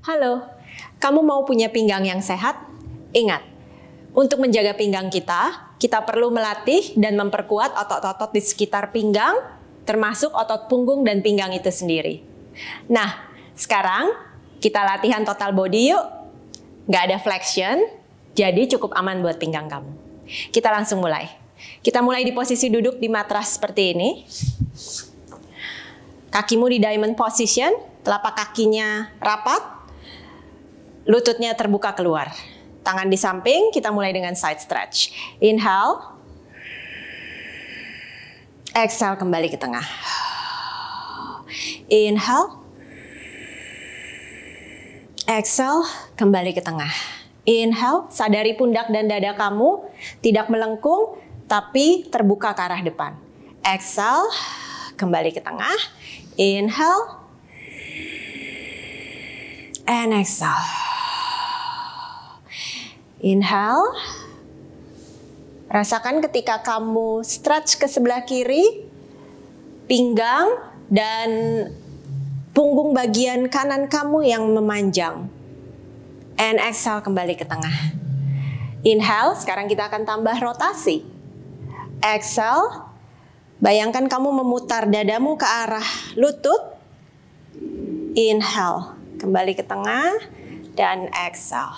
Halo, kamu mau punya pinggang yang sehat? Ingat, untuk menjaga pinggang kita perlu melatih dan memperkuat otot-otot di sekitar pinggang, termasuk otot punggung dan pinggang itu sendiri. Nah, sekarang kita latihan total body yuk. Nggak ada flexion, jadi cukup aman buat pinggang kamu. Kita langsung mulai. Kita mulai di posisi duduk di matras seperti ini. Kakimu di diamond position, telapak kakinya rapat. Lututnya terbuka keluar. Tangan di samping, kita mulai dengan side stretch. Inhale. Exhale, kembali ke tengah. Inhale. Exhale, kembali ke tengah. Inhale, sadari pundak dan dada kamu tidak melengkung, tapi terbuka ke arah depan. Exhale, kembali ke tengah. Inhale. And exhale. Inhale, rasakan ketika kamu stretch ke sebelah kiri, pinggang dan punggung bagian kanan kamu yang memanjang. And exhale, kembali ke tengah. Inhale, sekarang kita akan tambah rotasi. Exhale, bayangkan kamu memutar dadamu ke arah lutut. Inhale, kembali ke tengah dan exhale.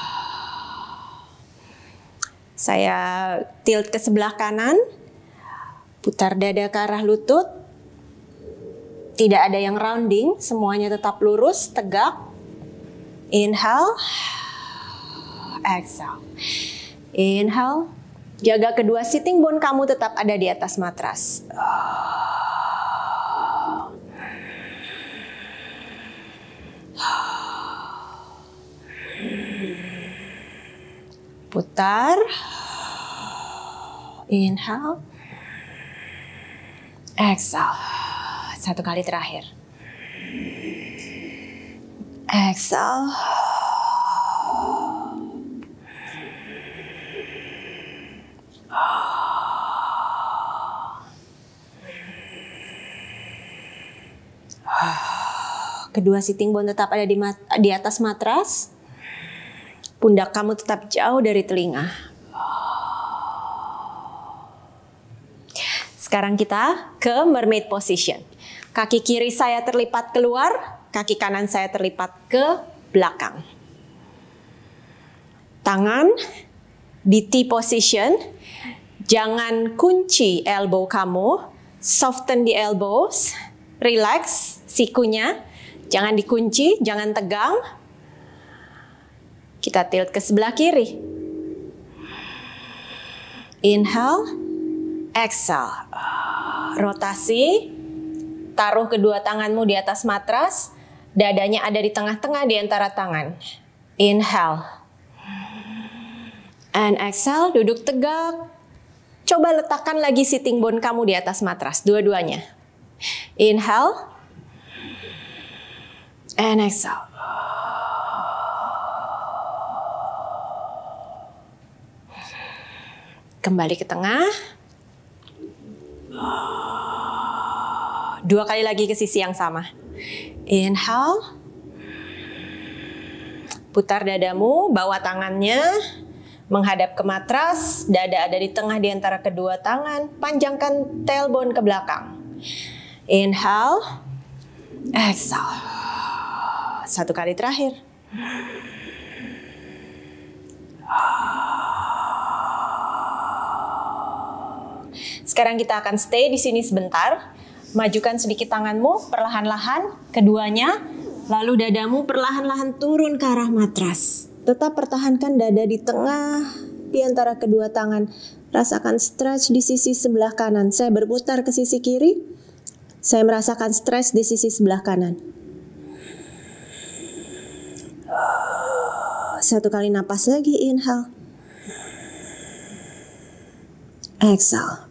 Saya tilt ke sebelah kanan, putar dada ke arah lutut. Tidak ada yang rounding, semuanya tetap lurus, tegak. Inhale, exhale. Inhale, jaga kedua sitting bone kamu tetap ada di atas matras. Putar. Inhale. Exhale. Satu kali terakhir. Exhale. Kedua sitting bone tetap ada di atas matras. Pundak kamu tetap jauh dari telinga. Sekarang kita ke mermaid position. Kaki kiri saya terlipat keluar, kaki kanan saya terlipat ke belakang. Tangan di T position. Jangan kunci elbow kamu, soften di elbows, relax sikunya. Jangan dikunci, jangan tegang. Kita tilt ke sebelah kiri. Inhale, exhale. Rotasi. Taruh kedua tanganmu di atas matras. Dadanya ada di tengah-tengah di antara tangan. Inhale. And exhale, duduk tegak. Coba letakkan lagi sitting bone kamu di atas matras, dua-duanya. Inhale. And exhale. Kembali ke tengah. Dua kali lagi ke sisi yang sama. Inhale. Putar dadamu, bawa tangannya menghadap ke matras. Dada ada di tengah di antara kedua tangan. Panjangkan tailbone ke belakang. Inhale. Exhale. Satu kali terakhir. Sekarang kita akan stay di sini sebentar. Majukan sedikit tanganmu perlahan-lahan, keduanya, lalu dadamu perlahan-lahan turun ke arah matras. Tetap pertahankan dada di tengah, di antara kedua tangan. Rasakan stretch di sisi sebelah kanan. Saya berputar ke sisi kiri. Saya merasakan stretch di sisi sebelah kanan. Satu kali napas lagi, inhale. Exhale.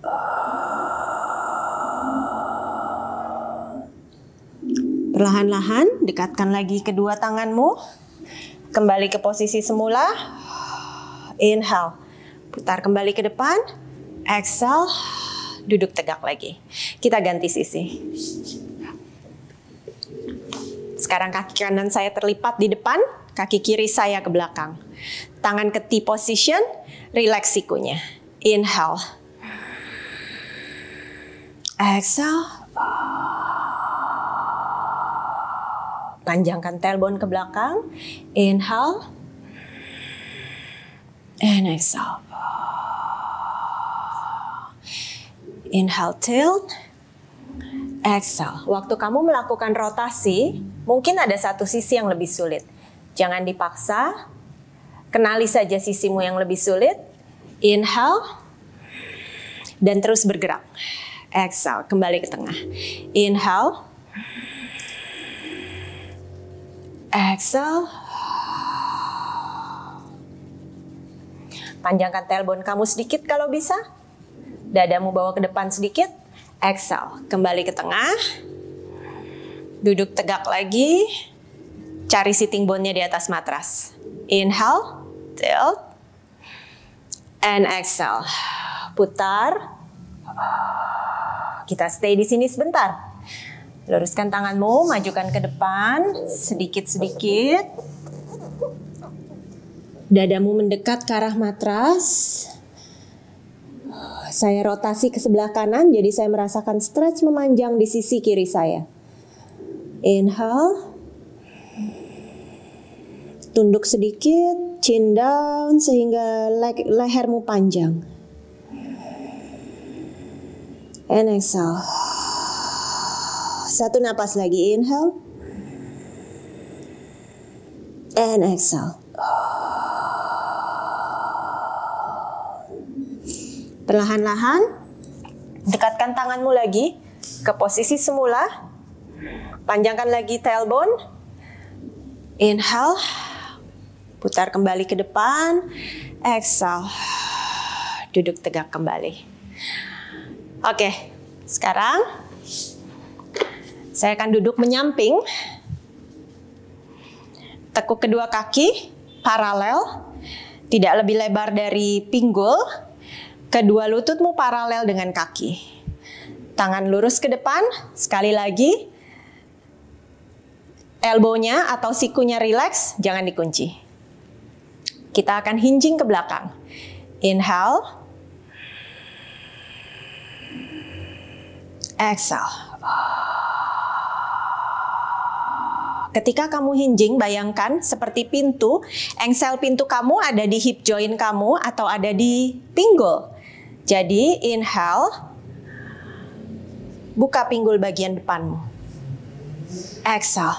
Perlahan-lahan, dekatkan lagi kedua tanganmu. Kembali ke posisi semula. Inhale. Putar kembali ke depan. Exhale. Duduk tegak lagi. Kita ganti sisi. Sekarang kaki kanan saya terlipat di depan, kaki kiri saya ke belakang. Tangan ke T position, relax sikunya. Inhale. Exhale. Panjangkan tailbone ke belakang. Inhale. And exhale. Inhale, tilt. Exhale. Waktu kamu melakukan rotasi, mungkin ada satu sisi yang lebih sulit. Jangan dipaksa. Kenali saja sisimu yang lebih sulit. Inhale. Dan terus bergerak. Exhale. Kembali ke tengah. Inhale. Exhale. Panjangkan tailbone kamu sedikit kalau bisa. Dadamu bawa ke depan sedikit. Exhale. Kembali ke tengah. Duduk tegak lagi. Cari sitting bone-nya di atas matras. Inhale. Tilt. And exhale. Putar. Kita stay di sini sebentar. Luruskan tanganmu, majukan ke depan. Sedikit-sedikit. Dadamu mendekat ke arah matras. Saya rotasi ke sebelah kanan, jadi saya merasakan stretch memanjang di sisi kiri saya. Inhale. Tunduk sedikit, chin down sehingga lehermu panjang. And exhale. Satu napas lagi, inhale. And exhale. Perlahan-lahan, dekatkan tanganmu lagi ke posisi semula. Panjangkan lagi tailbone. Inhale. Putar kembali ke depan. Exhale. Duduk tegak kembali. Oke, sekarang saya akan duduk menyamping. Tekuk kedua kaki paralel. Tidak lebih lebar dari pinggul. Kedua lututmu paralel dengan kaki. Tangan lurus ke depan. Sekali lagi. Elbow-nya atau sikunya relax. Jangan dikunci. Kita akan hinging ke belakang. Inhale. Exhale. Ketika kamu hinging, bayangkan seperti pintu. Engsel pintu kamu ada di hip joint kamu atau ada di pinggul. Jadi, inhale, buka pinggul bagian depanmu. Exhale.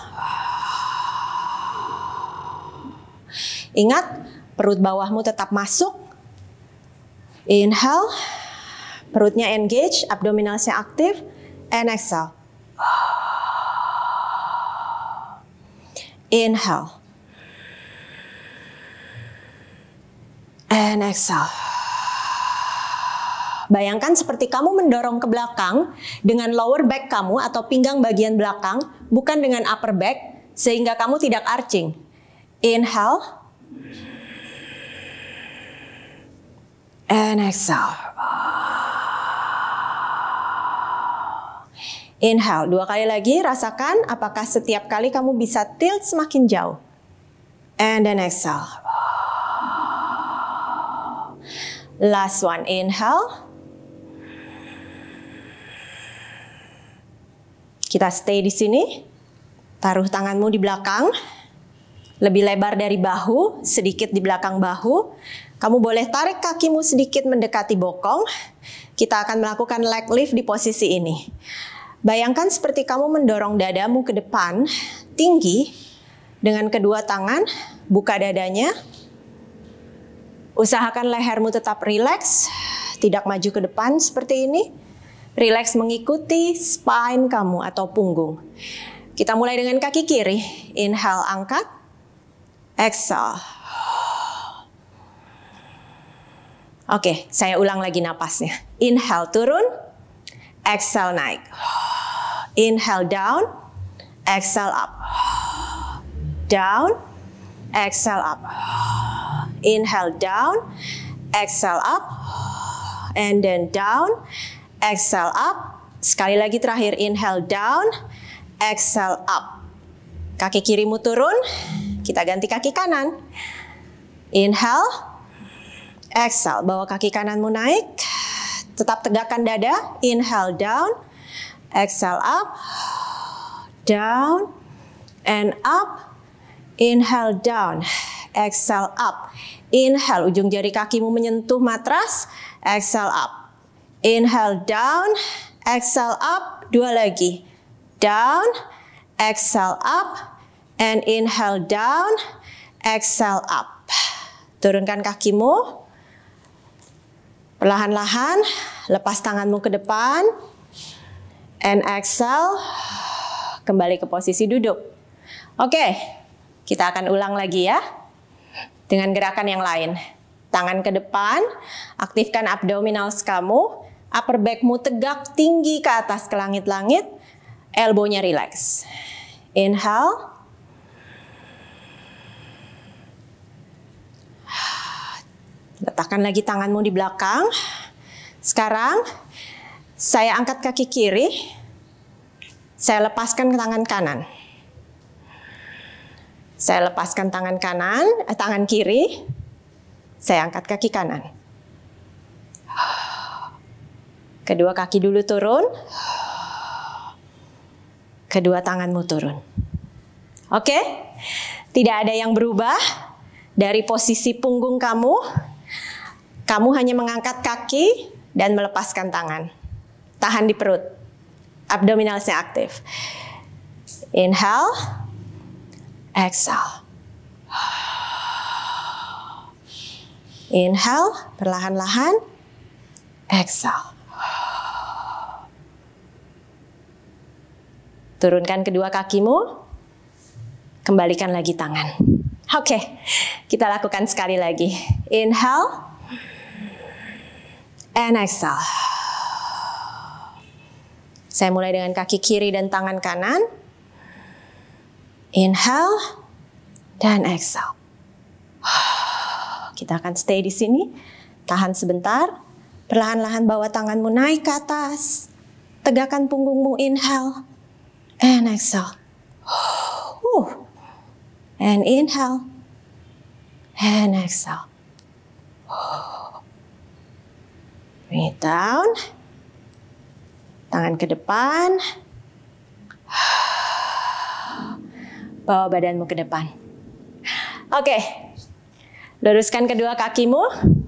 Ingat, perut bawahmu tetap masuk. Inhale, perutnya engage, abdominalnya aktif. And exhale. Inhale. And exhale. Bayangkan seperti kamu mendorong ke belakang dengan lower back kamu atau pinggang bagian belakang, bukan dengan upper back, sehingga kamu tidak arching. Inhale. And exhale. Inhale, 2 kali lagi, rasakan apakah setiap kali kamu bisa tilt semakin jauh. And then exhale. Last one, inhale. Kita stay di sini. Taruh tanganmu di belakang. Lebih lebar dari bahu, sedikit di belakang bahu. Kamu boleh tarik kakimu sedikit mendekati bokong. Kita akan melakukan leg lift di posisi ini. Bayangkan seperti kamu mendorong dadamu ke depan, tinggi, dengan kedua tangan, buka dadanya. Usahakan lehermu tetap rileks, tidak maju ke depan seperti ini. Rileks mengikuti spine kamu atau punggung. Kita mulai dengan kaki kiri. Inhale, angkat. Exhale. Oke, saya ulang lagi napasnya. Inhale, turun. Exhale, naik. Inhale, down. Exhale, up. Down. Exhale, up. Inhale, down. Exhale, up. And then down. Exhale, up. Sekali lagi terakhir, inhale, down. Exhale, up. Kaki kirimu turun, kita ganti kaki kanan. Inhale, exhale, bawa kaki kananmu naik. Tetap tegakkan dada. Inhale down, exhale up, down, and up. Inhale down, exhale up. Inhale, ujung jari kakimu menyentuh matras. Exhale up. Inhale down, exhale up. Dua lagi. Down, exhale up, and inhale down, exhale up. Turunkan kakimu. Perlahan-lahan, lepas tanganmu ke depan. And exhale, kembali ke posisi duduk. Oke, kita akan ulang lagi ya. Dengan gerakan yang lain. Tangan ke depan, aktifkan abdominals kamu. Upper backmu tegak tinggi ke atas ke langit-langit. Elbownya relax. Inhale. Letakkan lagi tanganmu di belakang. Sekarang, saya angkat kaki kiri. Saya lepaskan ke tangan kanan. Saya lepaskan tangan kiri. Saya angkat kaki kanan. Kedua kaki dulu turun. Kedua tanganmu turun. Oke? Tidak ada yang berubah dari posisi punggung kamu. Kamu hanya mengangkat kaki dan melepaskan tangan. Tahan di perut. Abdominalsnya aktif. Inhale. Exhale. Inhale, perlahan-lahan. Exhale. Turunkan kedua kakimu. Kembalikan lagi tangan. Oke, kita lakukan sekali lagi. Inhale. And exhale. Saya mulai dengan kaki kiri dan tangan kanan. Inhale dan exhale. Kita akan stay di sini. Tahan sebentar. Perlahan-lahan bawa tanganmu naik ke atas. Tegakkan punggungmu. Inhale and exhale. And inhale and exhale. Breathe down. Tangan ke depan. Bawa badanmu ke depan. Oke. Luruskan kedua kakimu.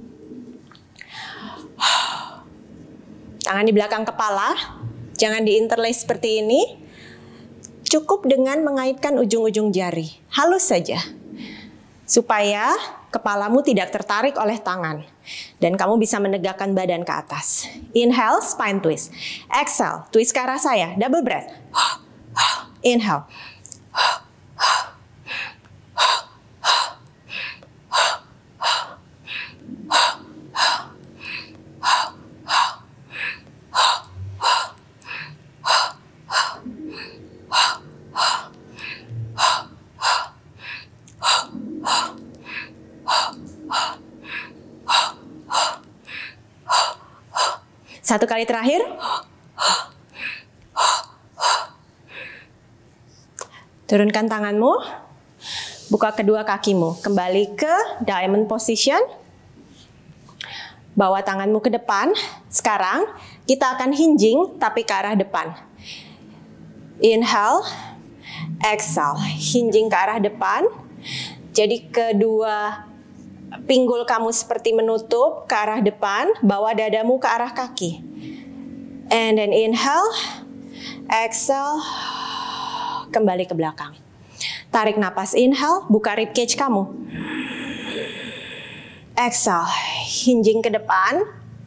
Tangan di belakang kepala. Jangan diinterlace seperti ini. Cukup dengan mengaitkan ujung-ujung jari. Halus saja. Supaya kepalamu tidak tertarik oleh tangan. Dan kamu bisa menegakkan badan ke atas. Inhale, spine twist. Exhale, twist ke arah saya. Double breath. Inhale. Satu kali terakhir. Turunkan tanganmu. Buka kedua kakimu. Kembali ke diamond position. Bawa tanganmu ke depan. Sekarang kita akan hinging tapi ke arah depan. Inhale. Exhale. Hinging ke arah depan. Jadi kedua pinggul kamu seperti menutup ke arah depan, bawa dadamu ke arah kaki. And then inhale, exhale, kembali ke belakang. Tarik napas, inhale, buka rib cage kamu. Exhale, hinging ke depan.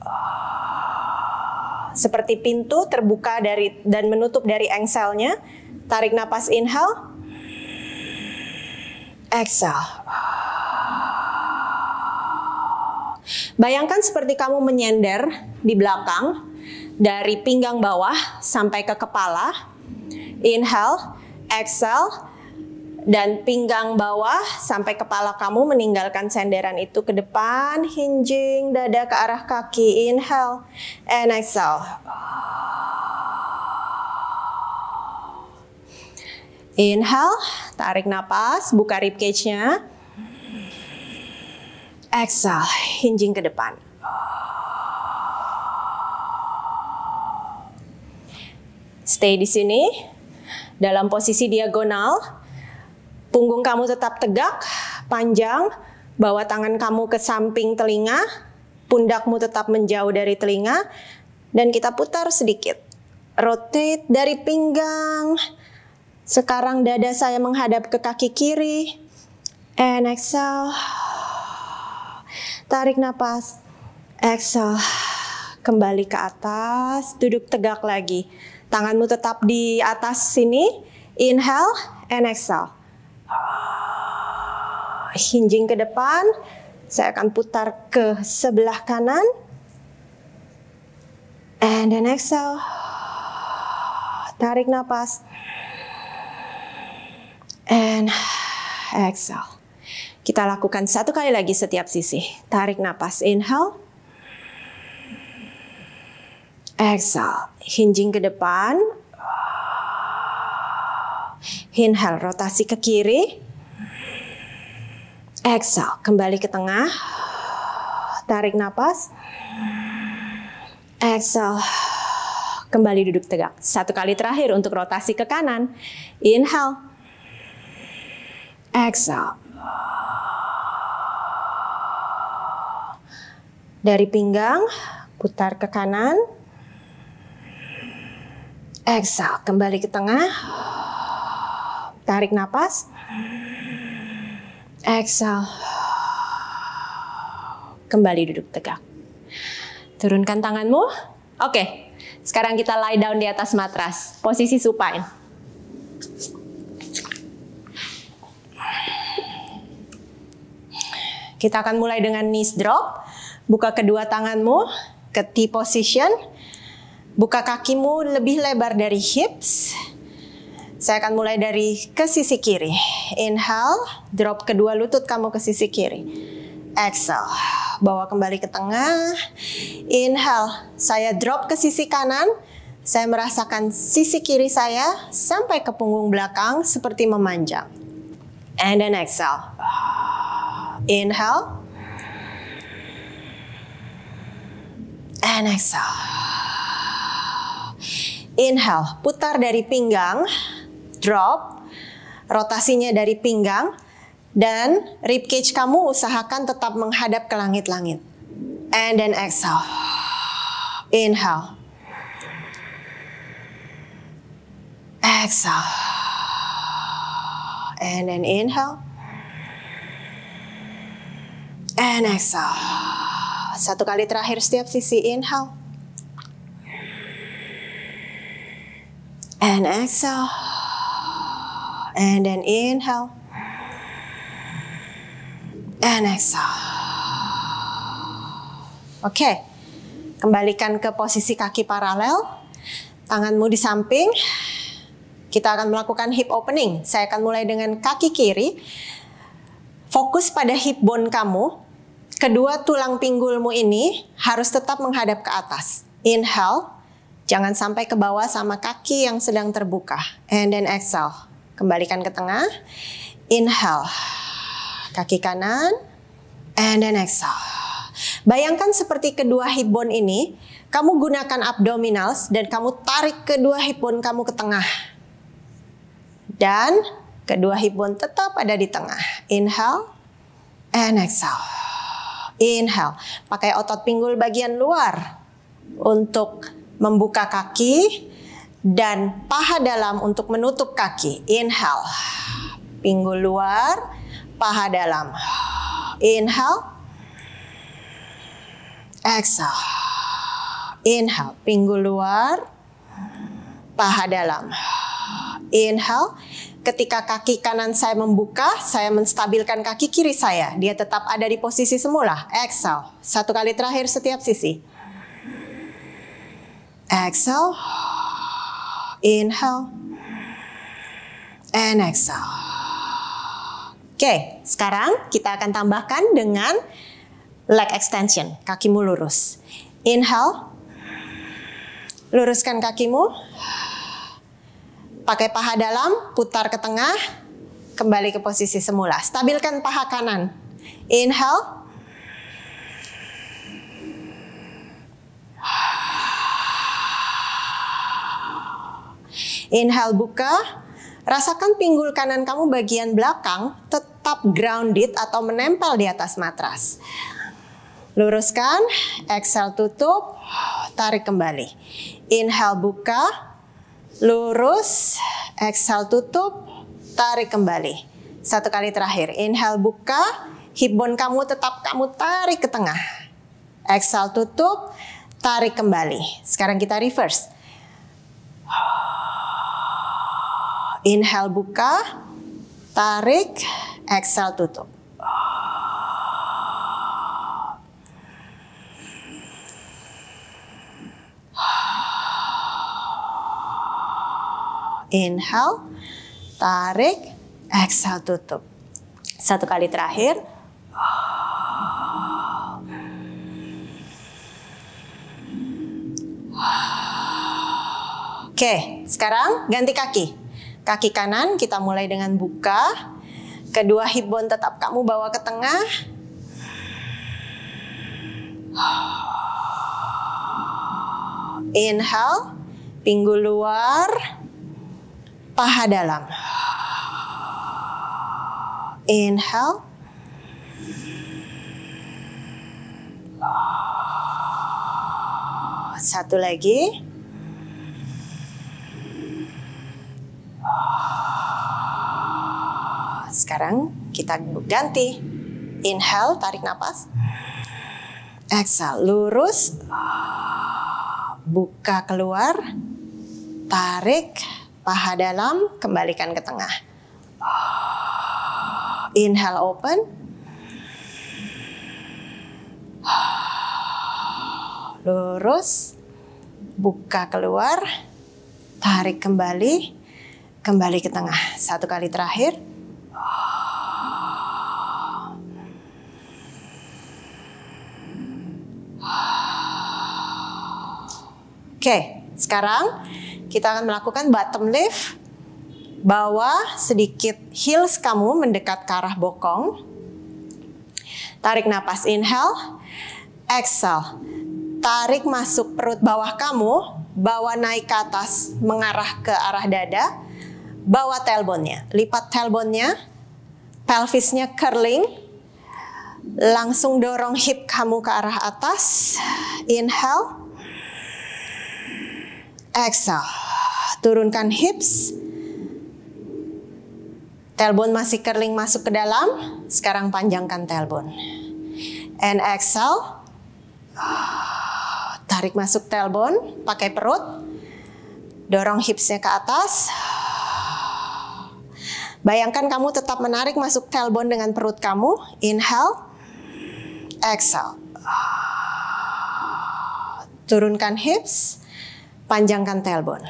Seperti pintu terbuka dan menutup dari engselnya. Tarik napas, inhale. Exhale. Bayangkan seperti kamu menyender di belakang dari pinggang bawah sampai ke kepala. Inhale, exhale, dan pinggang bawah sampai kepala kamu meninggalkan senderan itu ke depan. Hinging dada ke arah kaki. Inhale and exhale. Inhale, tarik napas, buka rib cage-nya. Exhale, hinging ke depan. Stay di sini, dalam posisi diagonal. Punggung kamu tetap tegak, panjang. Bawa tangan kamu ke samping telinga. Pundakmu tetap menjauh dari telinga. Dan kita putar sedikit. Rotate dari pinggang. Sekarang dada saya menghadap ke kaki kiri. And exhale. Tarik napas. Exhale. Kembali ke atas. Duduk tegak lagi. Tanganmu tetap di atas sini. Inhale and exhale. Hinging ke depan. Saya akan putar ke sebelah kanan. And then exhale. Tarik napas. And exhale. Kita lakukan satu kali lagi setiap sisi. Tarik napas. Inhale. Exhale. Hinging ke depan. Inhale. Rotasi ke kiri. Exhale. Kembali ke tengah. Tarik napas. Exhale. Kembali duduk tegak. Satu kali terakhir untuk rotasi ke kanan. Inhale. Exhale. Dari pinggang, putar ke kanan. Exhale. Kembali ke tengah. Tarik napas. Exhale. Kembali duduk tegak. Turunkan tanganmu. Oke. Sekarang kita lie down di atas matras. Posisi supine. Kita akan mulai dengan knees drop. Buka kedua tanganmu ke T position. Buka kakimu lebih lebar dari hips. Saya akan mulai dari ke sisi kiri. Inhale, drop kedua lutut kamu ke sisi kiri. Exhale, bawa kembali ke tengah. Inhale, saya drop ke sisi kanan. Saya merasakan sisi kiri saya sampai ke punggung belakang seperti memanjang. And then exhale. Inhale. And exhale. Inhale, putar dari pinggang. Drop, rotasinya dari pinggang, dan rib cage kamu usahakan tetap menghadap ke langit-langit. And then exhale. Inhale. Exhale. And then inhale. And exhale. Satu kali terakhir setiap sisi. Inhale. And exhale. And then inhale. And exhale. Oke. Kembalikan ke posisi kaki paralel. Tanganmu di samping. Kita akan melakukan hip opening. Saya akan mulai dengan kaki kiri. Fokus pada hip bone kamu. Kedua tulang pinggulmu ini harus tetap menghadap ke atas. Inhale. Jangan sampai ke bawah sama kaki yang sedang terbuka. And then exhale. Kembalikan ke tengah. Inhale. Kaki kanan. And then exhale. Bayangkan seperti kedua hip bone ini. Kamu gunakan abdominals dan kamu tarik kedua hip bone kamu ke tengah. Dan kedua hip bone tetap ada di tengah. Inhale. And exhale. Inhale. Pakai otot pinggul bagian luar untuk membuka kaki. Dan paha dalam untuk menutup kaki. Inhale. Pinggul luar. Paha dalam. Inhale. Exhale. Inhale. Pinggul luar. Paha dalam. Inhale. Ketika kaki kanan saya membuka, saya menstabilkan kaki kiri saya. Dia tetap ada di posisi semula. Exhale. Satu kali terakhir setiap sisi. Exhale. Inhale. And exhale. Oke, sekarang kita akan tambahkan dengan leg extension. Kakimu lurus. Inhale. Luruskan kakimu. Pakai paha dalam, putar ke tengah, kembali ke posisi semula. Stabilkan paha kanan. Inhale. Inhale, buka. Rasakan pinggul kanan kamu bagian belakang tetap grounded atau menempel di atas matras. Luruskan, exhale tutup, tarik kembali. Inhale buka, lurus, exhale tutup, tarik kembali. Satu kali terakhir, inhale buka, hip bone kamu tetap kamu tarik ke tengah. Exhale tutup, tarik kembali. Sekarang kita reverse. Inhale buka, tarik, exhale tutup. Inhale, tarik, exhale tutup. Satu kali terakhir. Oke, sekarang ganti kaki. Kaki kanan kita mulai dengan buka. Kedua hip bone tetap kamu bawa ke tengah. Inhale, pinggul luar. Paha dalam. Inhale. Satu lagi. Sekarang kita ganti. Inhale, tarik napas. Exhale, lurus. Buka keluar. Tarik. Paha dalam, kembalikan ke tengah. Inhale, open. Lurus. Buka keluar. Tarik kembali. Kembali ke tengah. Satu kali terakhir. Oke, sekarang kita akan melakukan bottom lift. Bawah sedikit heels kamu mendekat ke arah bokong. Tarik napas, inhale. Exhale. Tarik masuk perut bawah kamu. Bawa naik ke atas mengarah ke arah dada. Bawa tailbone-nya. Lipat tailbone-nya. Pelvisnya curling. Langsung dorong hip kamu ke arah atas. Inhale. Exhale. Turunkan hips. Tailbone masih curling masuk ke dalam. Sekarang panjangkan tailbone. And exhale. Tarik masuk tailbone. Pakai perut. Dorong hipsnya ke atas. Bayangkan kamu tetap menarik masuk tailbone dengan perut kamu. Inhale. Exhale. Turunkan hips. Panjangkan tailbone.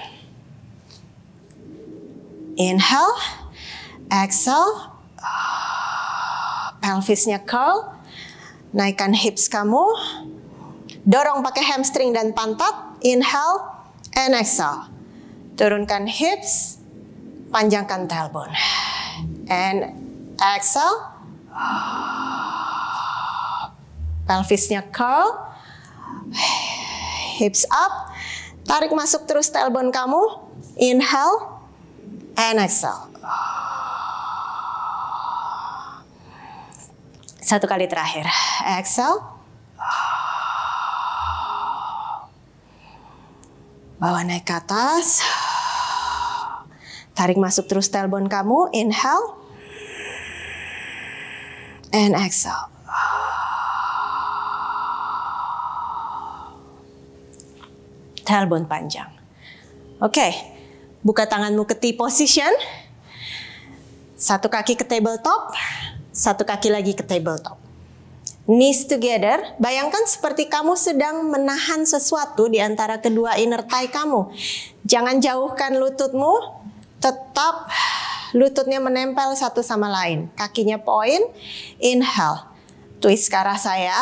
Inhale. Exhale. Pelvisnya curl. Naikkan hips kamu. Dorong pakai hamstring dan pantat. Inhale and exhale. Turunkan hips. Panjangkan tailbone. And exhale. Pelvisnya curl. Hips up. Tarik masuk terus tailbone kamu. Inhale and exhale. Satu kali terakhir. Exhale. Bawa naik ke atas. Tarik masuk terus tailbone kamu. Inhale and exhale. Tailbone panjang. Oke, buka tanganmu ke T position. Satu kaki ke tabletop, satu kaki lagi ke tabletop. Knees together. Bayangkan seperti kamu sedang menahan sesuatu di antara kedua inner thigh kamu. Jangan jauhkan lututmu, tetap lututnya menempel satu sama lain. Kakinya point. Inhale, twist ke arah saya.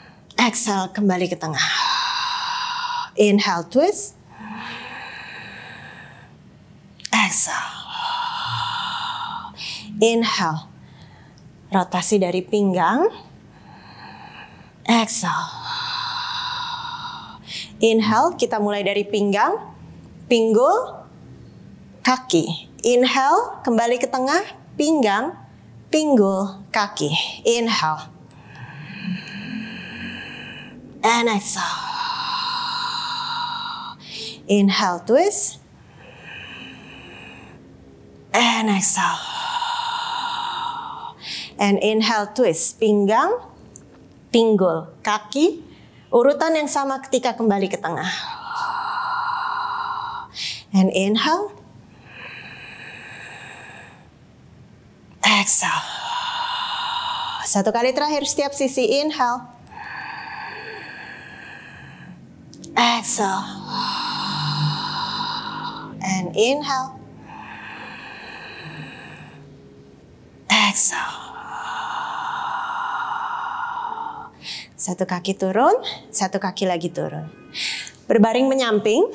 Exhale, kembali ke tengah. Inhale, twist. Inhale. Rotasi dari pinggang. Exhale. Inhale, kita mulai dari pinggang, pinggul, kaki. Inhale, kembali ke tengah, pinggang, pinggul, kaki. Inhale. And exhale. Inhale, twist. And exhale. And inhale, twist. Pinggang, pinggul, kaki. Urutan yang sama ketika kembali ke tengah. And inhale. Exhale. Satu kali terakhir setiap sisi. Inhale. Exhale. And inhale. Exhale. Satu kaki turun, satu kaki lagi turun. Berbaring menyamping.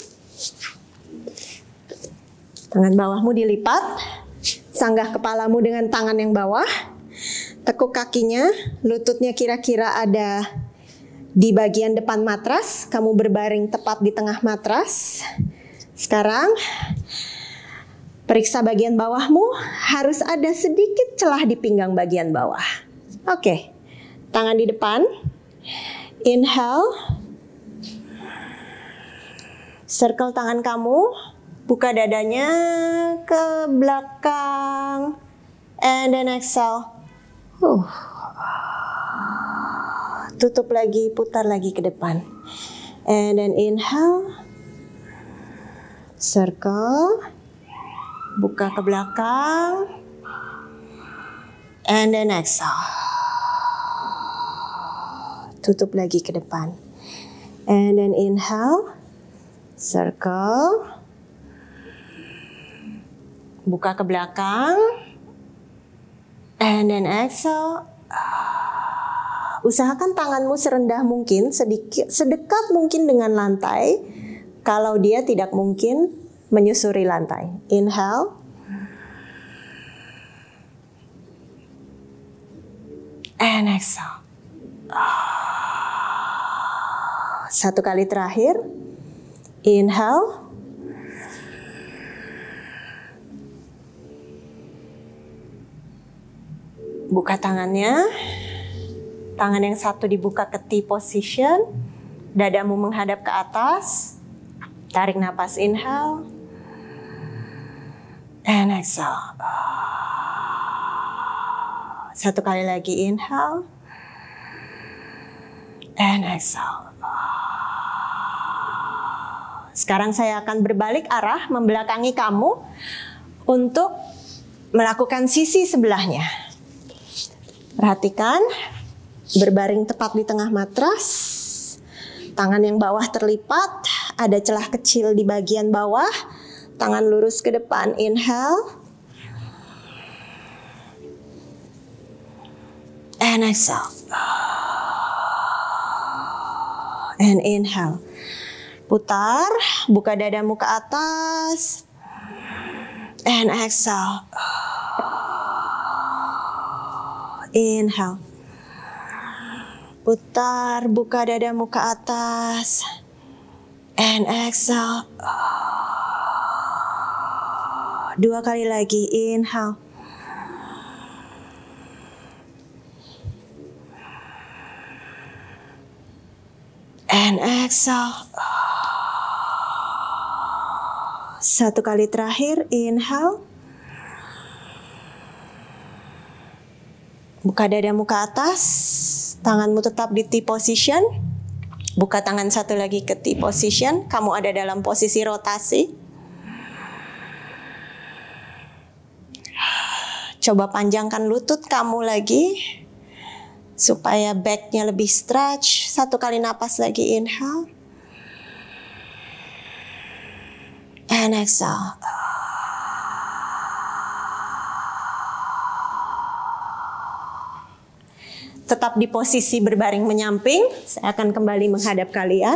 Tangan bawahmu dilipat. Sanggah kepalamu dengan tangan yang bawah. Tekuk kakinya, lututnya kira-kira ada di bagian depan matras. Kamu berbaring tepat di tengah matras. Sekarang, periksa bagian bawahmu. Harus ada sedikit celah di pinggang bagian bawah. Oke, tangan di depan. Inhale. Circle tangan kamu. Buka dadanya ke belakang. And then exhale. Tutup lagi, putar lagi ke depan. And then inhale. Circle. Buka ke belakang. And then exhale. Tutup lagi ke depan. And then inhale. Circle. Buka ke belakang. And then exhale. Usahakan tanganmu serendah mungkin, sedekat mungkin dengan lantai. Kalau dia tidak mungkin menyusuri lantai. Inhale. And exhale. Satu kali terakhir. Inhale. Buka tangannya. Tangan yang satu dibuka ke T position. Dadamu menghadap ke atas. Tarik napas, inhale. And exhale. Satu kali lagi, inhale. And exhale. Sekarang saya akan berbalik arah, membelakangi kamu untuk melakukan sisi sebelahnya. Perhatikan, berbaring tepat di tengah matras. Tangan yang bawah terlipat, ada celah kecil di bagian bawah. Tangan lurus ke depan, inhale. And exhale. And inhale. Putar, buka dadamu ke atas. And exhale. Inhale. Putar, buka dadamu ke atas. And exhale. Dua kali lagi, inhale. And exhale. Satu kali terakhir, inhale. Buka dadamu ke atas. Tanganmu tetap di T position. Buka tangan satu lagi ke T position. Kamu ada dalam posisi rotasi. Coba panjangkan lutut kamu lagi. Supaya backnya lebih stretch. Satu kali napas lagi, inhale. And exhale. Tetap di posisi berbaring menyamping. Saya akan kembali menghadap kalian.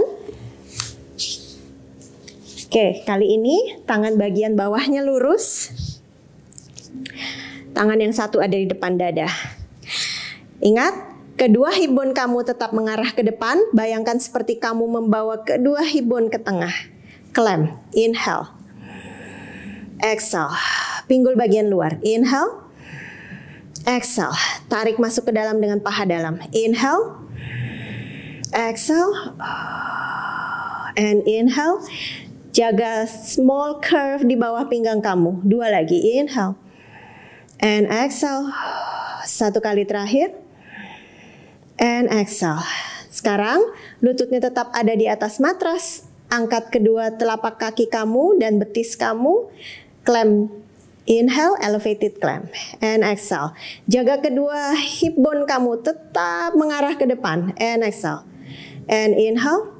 Oke, kali ini tangan bagian bawahnya lurus. Tangan yang satu ada di depan dada. Ingat, kedua hip bone kamu tetap mengarah ke depan. Bayangkan seperti kamu membawa kedua hip bone ke tengah. Clamp, inhale. Exhale, pinggul bagian luar. Inhale. Exhale, tarik masuk ke dalam dengan paha dalam. Inhale. Exhale. And inhale. Jaga small curve di bawah pinggang kamu. 2 lagi. Inhale. And exhale. 1 kali terakhir. And exhale. Sekarang lututnya tetap ada di atas matras. Angkat kedua telapak kaki kamu dan betis kamu. Clamp. Inhale, elevated clamp. And exhale. Jaga kedua hip bone kamu tetap mengarah ke depan. And exhale. And inhale.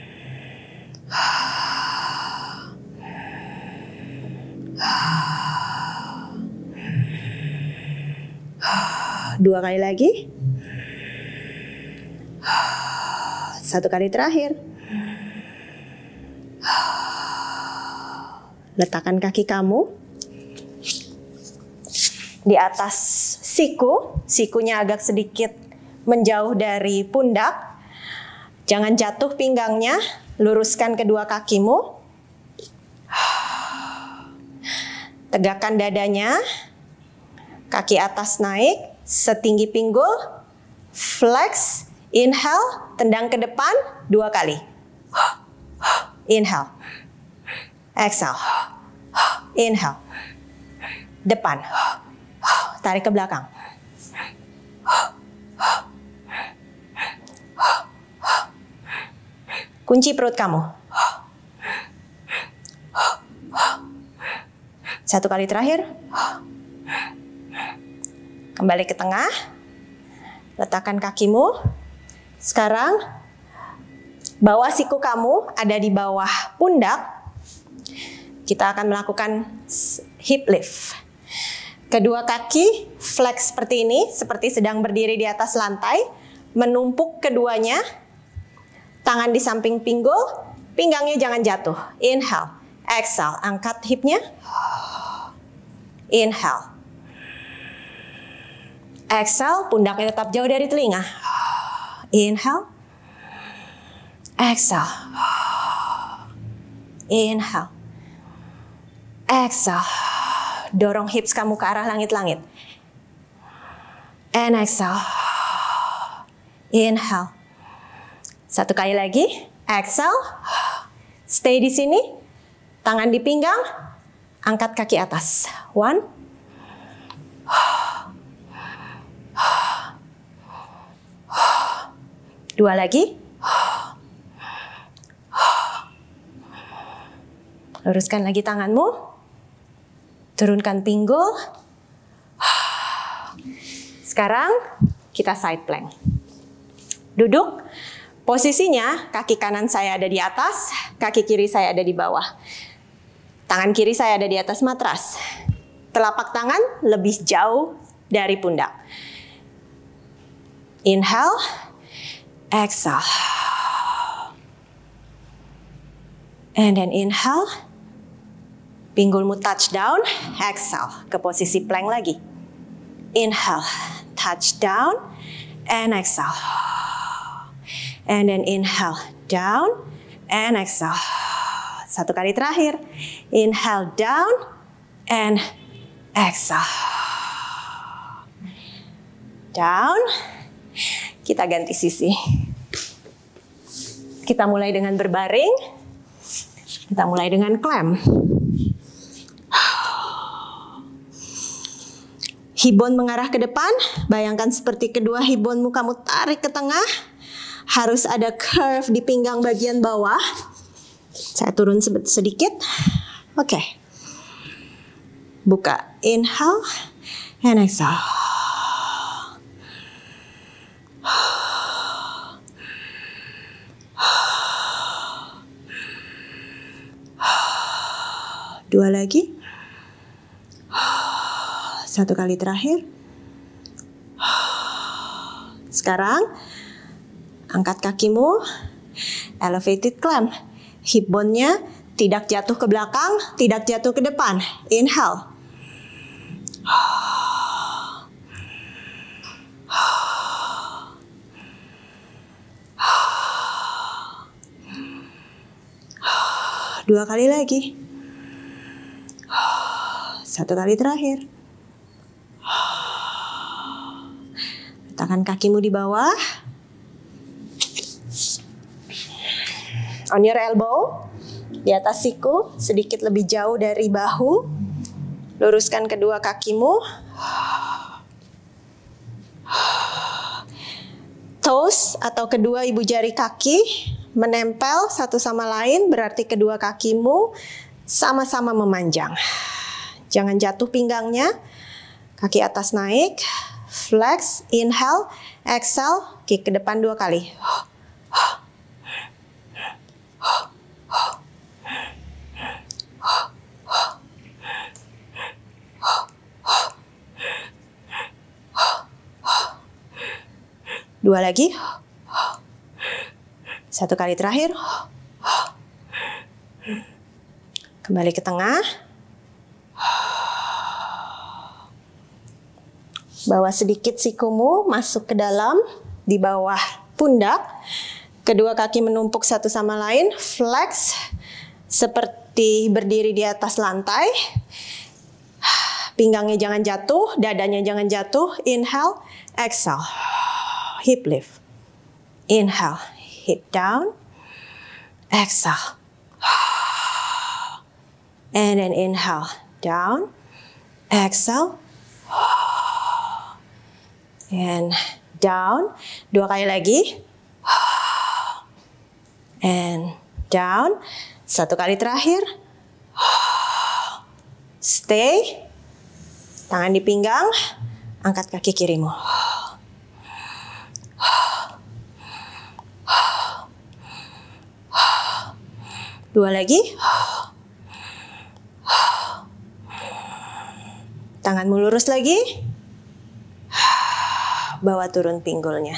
2 kali lagi. 1 kali terakhir. Letakkan kaki kamu di atas siku. Sikunya agak sedikit menjauh dari pundak. Jangan jatuh pinggangnya. Luruskan kedua kakimu. Tegakkan dadanya. Kaki atas naik setinggi pinggul. Flex. Inhale, tendang ke depan 2 kali. Inhale. Exhale. Inhale. Depan. Tarik ke belakang. Kunci perut kamu. 1 kali terakhir. Kembali ke tengah. Letakkan kakimu. Sekarang bawah siku kamu ada di bawah pundak. Kita akan melakukan hip lift. Kedua kaki flex seperti ini, seperti sedang berdiri di atas lantai. Menumpuk keduanya. Tangan di samping pinggul, pinggangnya jangan jatuh. Inhale, exhale, angkat hipnya. Inhale. Exhale, pundaknya tetap jauh dari telinga. Inhale. Exhale. Inhale. Exhale. Dorong hips kamu ke arah langit-langit. And exhale. Inhale. 1 kali lagi. Exhale. Stay di sini. Tangan di pinggang. Angkat kaki atas. 1. 2 lagi. Luruskan lagi tanganmu. Turunkan pinggul. Sekarang kita side plank. Duduk. Posisinya kaki kanan saya ada di atas, kaki kiri saya ada di bawah. Tangan kiri saya ada di atas matras. Telapak tangan lebih jauh dari pundak. Inhale, exhale. And then inhale. Pinggulmu touch down, exhale. Ke posisi plank lagi. Inhale, touch down, and exhale. And then inhale, down, and exhale. 1 kali terakhir. Inhale, down, and exhale. Down. Kita ganti sisi. Kita mulai dengan berbaring. Kita mulai dengan clamp. Hip bone mengarah ke depan. Bayangkan seperti kedua hip bone-mu kamu tarik ke tengah. Harus ada curve di pinggang bagian bawah. Saya turun sedikit. Oke. Buka. Inhale. And exhale. Dua lagi. 1 kali terakhir. Sekarang angkat kakimu, elevated clamp. Hip bone-nya tidak jatuh ke belakang, tidak jatuh ke depan. Inhale. 2 kali lagi. 1 kali terakhir. Letakkan kakimu di bawah. On your elbow. Di atas siku, sedikit lebih jauh dari bahu. Luruskan kedua kakimu. Toes atau kedua ibu jari kaki menempel satu sama lain, berarti kedua kakimu sama-sama memanjang. Jangan jatuh pinggangnya. Kaki atas naik. Flex, inhale, exhale, kick ke depan 2 kali. Dua lagi. 1 kali terakhir. Kembali ke tengah. Bawa sedikit sikumu masuk ke dalam, di bawah pundak. Kedua kaki menumpuk satu sama lain. Flex, seperti berdiri di atas lantai. Pinggangnya jangan jatuh, dadanya jangan jatuh. Inhale, exhale. Hip lift. Inhale, hip down. Exhale. And then inhale, down. Exhale. And down. 2 kali lagi. And down. 1 kali terakhir. Stay. Tangan di pinggang. Angkat kaki kirimu. Dua lagi. Tanganmu lurus lagi. Bawa turun pinggulnya.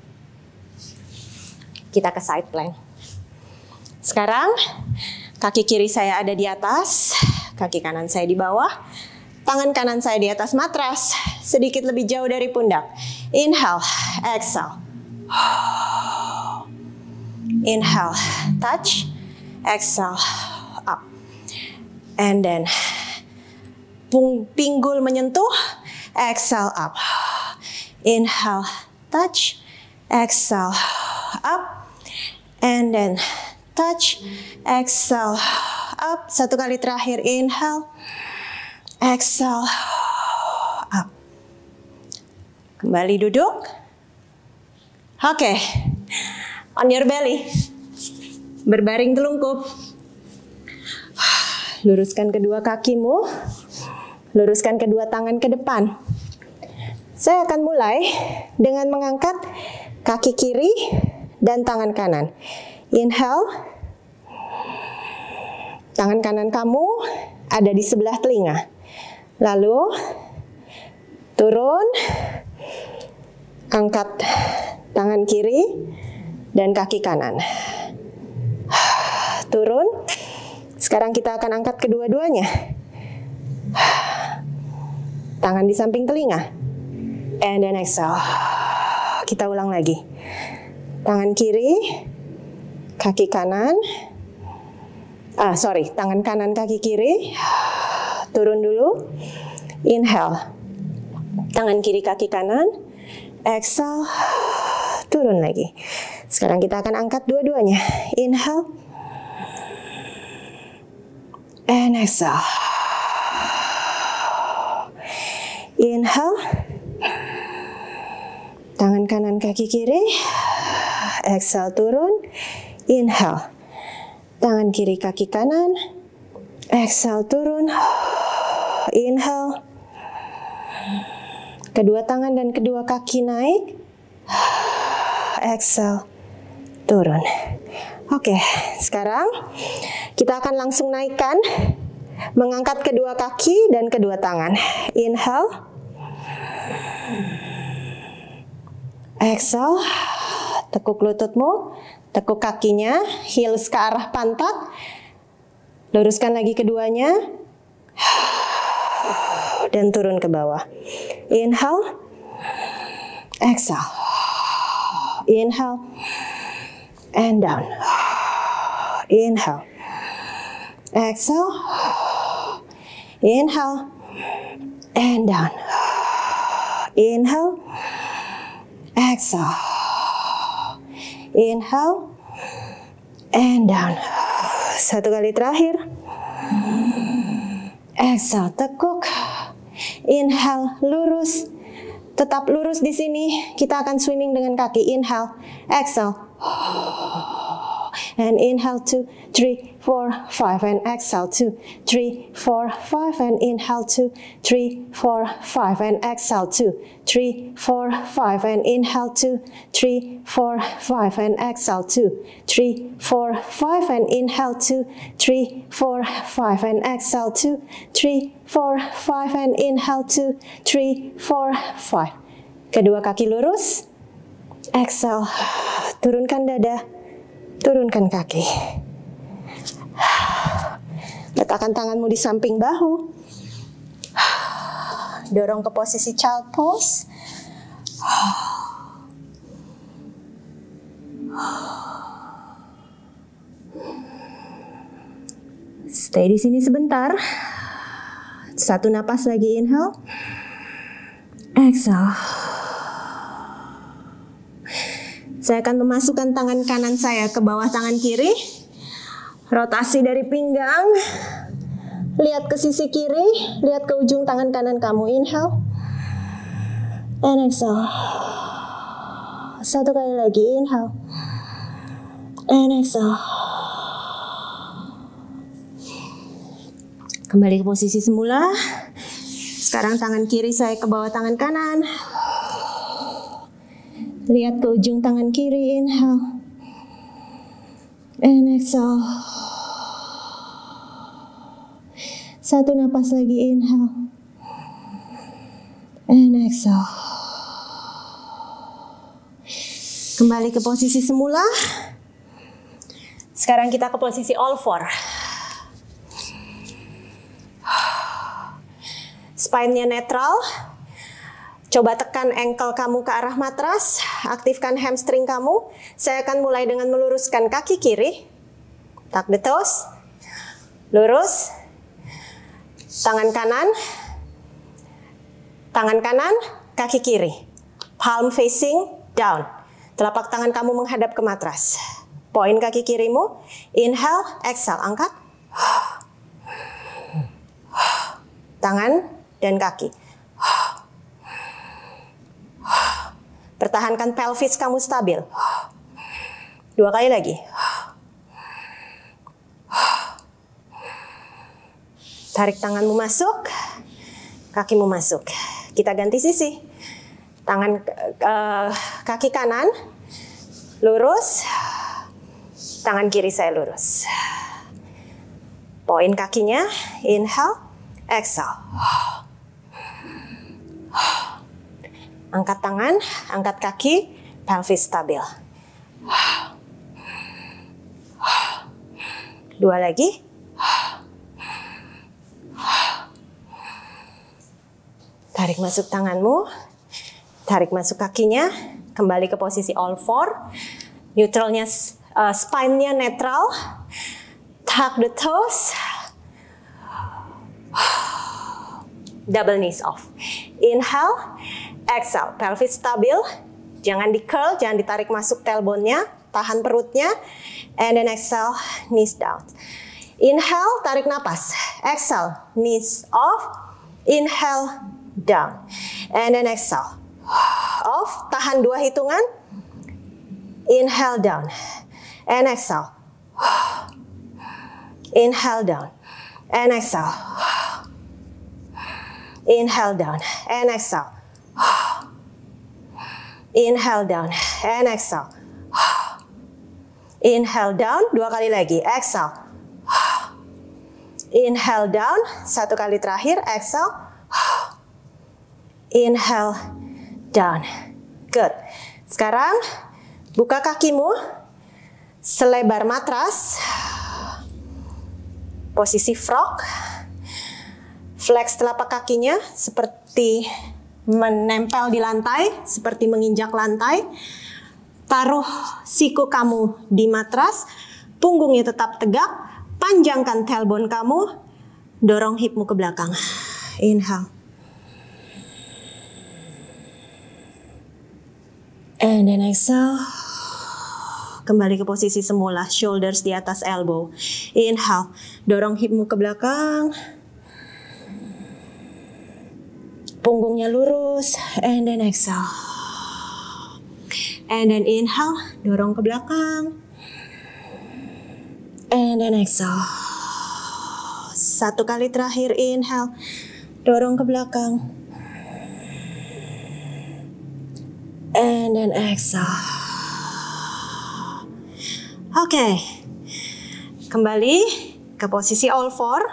Kita ke side plank. Sekarang kaki kiri saya ada di atas, kaki kanan saya di bawah, tangan kanan saya di atas matras, sedikit lebih jauh dari pundak. Inhale, exhale. Inhale, touch, exhale, up. And then pinggul menyentuh, exhale, up. Inhale, touch, exhale, up, and then touch, exhale, up. 1 kali terakhir, inhale, exhale, up. Kembali duduk. Oke, on your belly, berbaring telungkup. Luruskan kedua kakimu, luruskan kedua tangan ke depan. Saya akan mulai dengan mengangkat kaki kiri dan tangan kanan. Inhale. Tangan kanan kamu ada di sebelah telinga. Lalu turun. Angkat tangan kiri dan kaki kanan. Turun. Sekarang kita akan angkat kedua-duanya. Tangan di samping telinga. And then exhale. Kita ulang lagi. Tangan kiri, kaki kanan. Tangan kanan, kaki kiri. Turun dulu. Inhale. Tangan kiri, kaki kanan. Exhale. Turun lagi. Sekarang kita akan angkat dua-duanya. Inhale. And exhale. Inhale. Tangan kanan, kaki kiri. Exhale, turun. Inhale. Tangan kiri, kaki kanan. Exhale, turun. Inhale. Kedua tangan dan kedua kaki naik. Exhale, turun. Oke, sekarang kita akan langsung naikkan. Mengangkat kedua kaki dan kedua tangan. Inhale. Exhale, tekuk lututmu, tekuk kakinya, heels ke arah pantat. Luruskan lagi keduanya. Dan turun ke bawah. Inhale. Exhale. Inhale. And down. Inhale. exhale, inhale, and down. Inhale, exhale, inhale, and down. Satu kali terakhir. Exhale, tekuk. Inhale, lurus. Tetap lurus di sini. Kita akan swimming dengan kaki. Inhale, exhale. And inhale 2, 3, 4, 5 and exhale 2, 3, 4, 5 and inhale 2, 3, 4, 5 and exhale 2, 3, 4, 5 and inhale 2, 3, 4, 5 and exhale 2, 3, 4, 5 and inhale 2, 3, 4, 5 and exhale 2, 3, 4, 5 and inhale 2, 3, 4, 5. Kedua kaki lurus. Exhale, turunkan dada. Turunkan kaki. Letakkan tanganmu di samping bahu. Dorong ke posisi child pose. Stay di sini sebentar. Satu napas lagi, inhale. Exhale. Saya akan memasukkan tangan kanan saya ke bawah tangan kiri. Rotasi dari pinggang. Lihat ke sisi kiri. Lihat ke ujung tangan kanan kamu. Inhale. And exhale. Satu kali lagi. Inhale. And exhale. Kembali ke posisi semula. Sekarang tangan kiri saya ke bawah tangan kanan. Lihat ke ujung tangan kiri, inhale. And exhale. Satu napas lagi, inhale. And exhale. Kembali ke posisi semula. Sekarang kita ke posisi all four. Spine-nya netral. Coba tekan ankle kamu ke arah matras, aktifkan hamstring kamu. Saya akan mulai dengan meluruskan kaki kiri. Tuck the toes. Lurus. Tangan kanan. Tangan kanan, kaki kiri. Palm facing down. Telapak tangan kamu menghadap ke matras. Poin kaki kirimu. Inhale, exhale, angkat. Tangan dan kaki. Pertahankan pelvis kamu stabil. 2 kali lagi. Tarik tanganmu masuk, kakimu masuk. Kita ganti sisi. Tangan kaki kanan lurus, tangan kiri saya lurus. Poin kakinya, inhale, exhale. Angkat tangan, angkat kaki, pelvis stabil. 2 lagi. Tarik masuk tanganmu, tarik masuk kakinya, kembali ke posisi all four. Neutralnya, spine-nya netral. Tuck the toes. Double knees off. Inhale. Exhale, pelvis stabil, jangan di curl, jangan ditarik masuk tailbone-nya, tahan perutnya, and then exhale, knees down. Inhale, tarik napas, exhale, knees off, inhale, down, and then exhale, off, tahan 2 hitungan, inhale, down, and exhale, inhale, down, and exhale, inhale, down, and exhale. Inhale down and exhale. Inhale down, 2 kali lagi. Exhale. Inhale down, 1 kali terakhir. Exhale. Inhale down. Good. Sekarang buka kakimu selebar matras. Posisi frog. Flex telapak kakinya seperti menempel di lantai, seperti menginjak lantai. Taruh siku kamu di matras, punggungnya tetap tegak, Panjangkan tailbone kamu, dorong hipmu ke belakang. Inhale. And then exhale. Kembali ke posisi semula, shoulders di atas elbow. Inhale, dorong hipmu ke belakang. Punggungnya lurus, and then exhale. And then inhale, dorong ke belakang. And then exhale. Satu kali terakhir, inhale, dorong ke belakang. And then exhale. Oke, kembali ke posisi all four.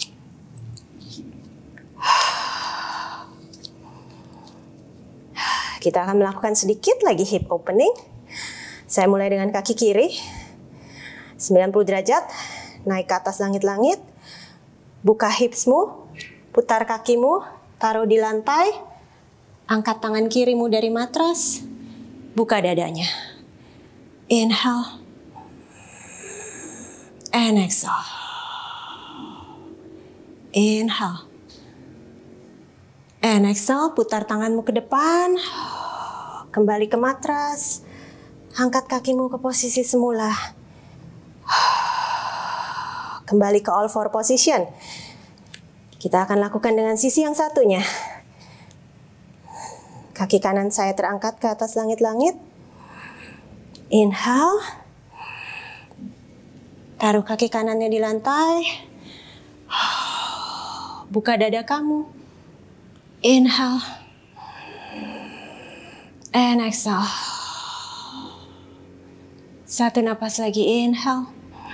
Kita akan melakukan sedikit lagi hip opening. Saya mulai dengan kaki kiri, 90 derajat, naik ke atas langit-langit. Buka hipsmu, putar kakimu, taruh di lantai, angkat tangan kirimu dari matras, buka dadanya. Inhale. And exhale. Inhale. And exhale, putar tanganmu ke depan. Kembali ke matras. Angkat kakimu ke posisi semula. Kembali ke all four position. Kita akan lakukan dengan sisi yang satunya. Kaki kanan saya terangkat ke atas langit-langit. Inhale. Taruh kaki kanannya di lantai. Buka dada kamu. Inhale. And exhale. Satu napas lagi, inhale.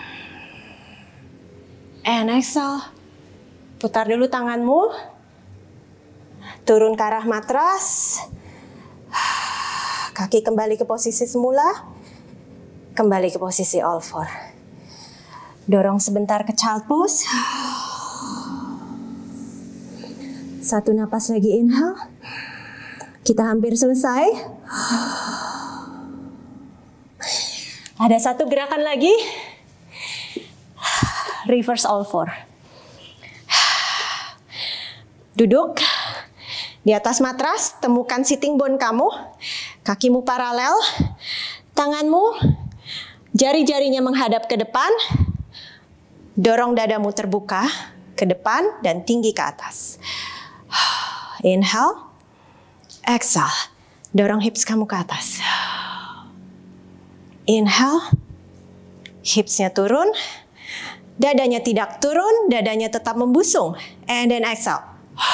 And exhale. Putar dulu tanganmu. Turun ke arah matras. Kaki kembali ke posisi semula. Kembali ke posisi all four. Dorong sebentar ke child pose. Satu napas lagi, inhale. Kita hampir selesai. Ada satu gerakan lagi. Reverse all four. Duduk di atas matras, temukan sitting bone kamu. Kakimu paralel. Tanganmu, jari-jarinya menghadap ke depan. Dorong dadamu terbuka ke depan dan tinggi ke atas. Inhale. Exhale. Dorong hips kamu ke atas. Inhale. Hipsnya turun. Dadanya tidak turun. Dadanya tetap membusung. And then exhale.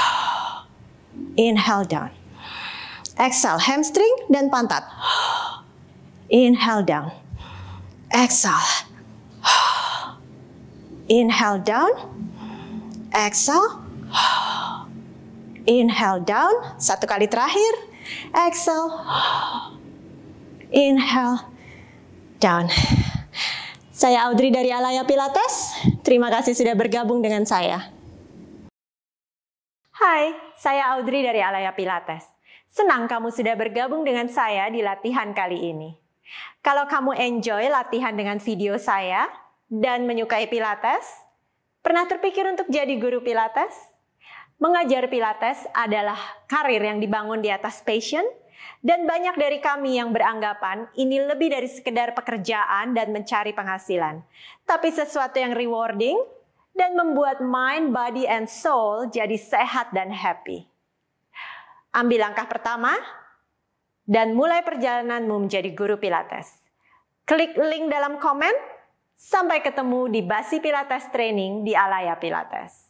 Inhale down. Exhale. Hamstring dan pantat. Inhale down. Exhale. Inhale down, exhale, inhale down, satu kali terakhir, exhale, inhale down. Saya Audrey dari Alaya Pilates, terima kasih sudah bergabung dengan saya. Hai, saya Audrey dari Alaya Pilates. Senang kamu sudah bergabung dengan saya di latihan kali ini. Kalau kamu enjoy latihan dengan video saya, dan menyukai Pilates? Pernah terpikir untuk jadi guru Pilates? Mengajar Pilates adalah karir yang dibangun di atas passion, dan banyak dari kami yang beranggapan ini lebih dari sekedar pekerjaan dan mencari penghasilan, tapi sesuatu yang rewarding dan membuat mind, body, and soul jadi sehat dan happy. Ambil langkah pertama dan mulai perjalananmu menjadi guru Pilates. Klik link dalam komen. Sampai ketemu di Basi Pilates Training di Alaya Pilates.